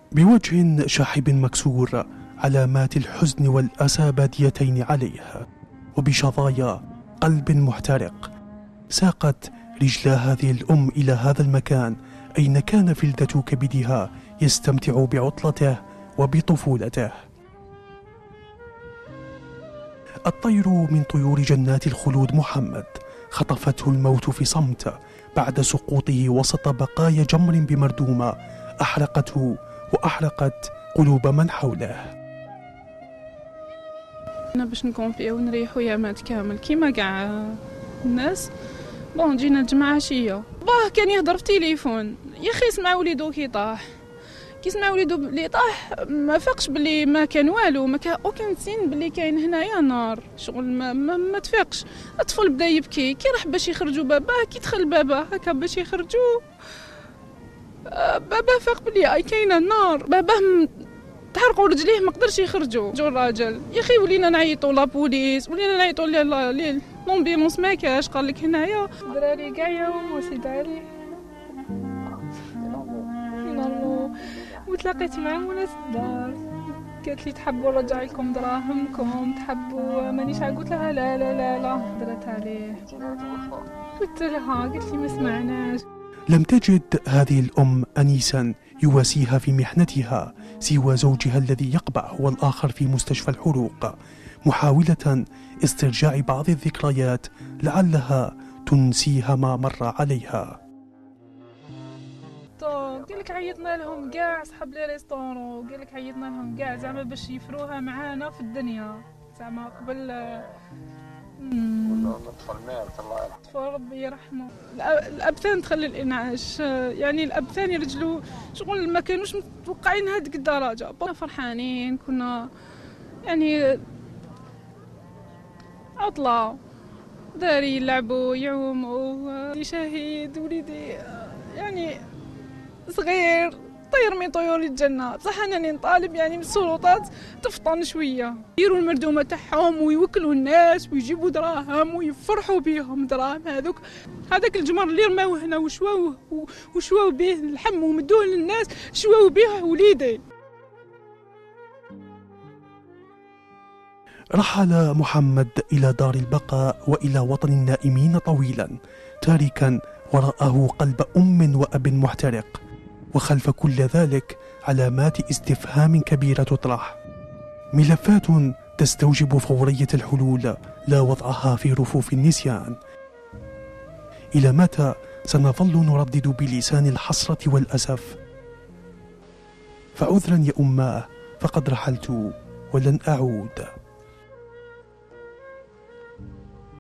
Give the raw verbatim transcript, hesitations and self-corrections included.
بوجه شاحب مكسور، علامات الحزن والأسى باديتين عليه، وبشظايا قلب محترق، ساقت رجلا هذه الأم إلى هذا المكان أين كان فلذة كبدها يستمتع بعطلته وبطفولته. الطير من طيور جنات الخلود محمد خطفته الموت في صمت بعد سقوطه وسط بقايا جمر بمردومة أحرقته وأحرقت قلوب من حوله. أنا باش نكون فيه ونريحو يامات كامل كيما كاع الناس. بون جينا الجمعة عشية، باه كان يهضر في تليفون، يا اخي سمع وليدو كي طاح، كي سمع وليدو اللي طاح ما فاقش بلي ما كان والو، ما كان اوكان سين بلي كاين هنايا نار، شغل ما, ما, ما تفاقش. الطفل بدا يبكي، كي راح باش يخرجوا باباه، كي دخل باباه هكا باش يخرجوا باباه فاق بلي اي كاينه النار، باباه تحرقوا رجليه ما قدرش يخرجوا. جو الراجل يا اخي ولينا نعيطوا لابوليس، ولينا نعيطوا للامبيلونس ما كاش، قال لك هنايا دراري كاع ياهم سيدي علي نورمو. وتلاقيت مع وناس الدار، قالت لي تحبوا نرجع لكم دراهمكم، تحبوا مانيش عا، قلت لها لا لا لا لا، درت عليه قلت لها، قالت لي ما سمعناش. لم تجد هذه الأم أنيسا يواسيها في محنتها سوى زوجها الذي يقبع هو الآخر في مستشفى الحروق، محاولة استرجاع بعض الذكريات لعلها تنسيها ما مر عليها. قال لك عيطنا لهم كاع صحاب لي ريستورون، قال لك عيطنا لهم كاع زعما باش يفروها معانا في الدنيا، زعما قبل الطفل مات الله يرحمه. ربي يرحمه. الابثان تخلي الانعاش، يعني الابثان يرجلوا شغل ما كانوش متوقعين هذيك الدرجه. كنا فرحانين، كنا يعني عطله داري يلعبوا يعوموا، وليدي شهيد، وليدي يعني صغير طير من طيور الجنة. بصح أنا نطالب يعني من السلطات تفطن شوية، يديروا المردومة تاعهم ويوكلوا الناس ويجيبوا دراهم ويفرحوا بيهم دراهم هذوك. هذاك الجمر اللي رماوه هنا وشواوه وشواو به اللحم ومدوه للناس، شواو به وليدي. رحل محمد إلى دار البقاء وإلى وطن النائمين طويلا، تاركا وراءه قلب أم وأب محترق، وخلف كل ذلك علامات استفهام كبيرة تطرح، ملفات تستوجب فورية الحلول لا وضعها في رفوف النسيان. إلى متى سنظل نردد بلسان الحسرة والأسف؟ فعذرا يا أماه، فقد رحلت ولن أعود.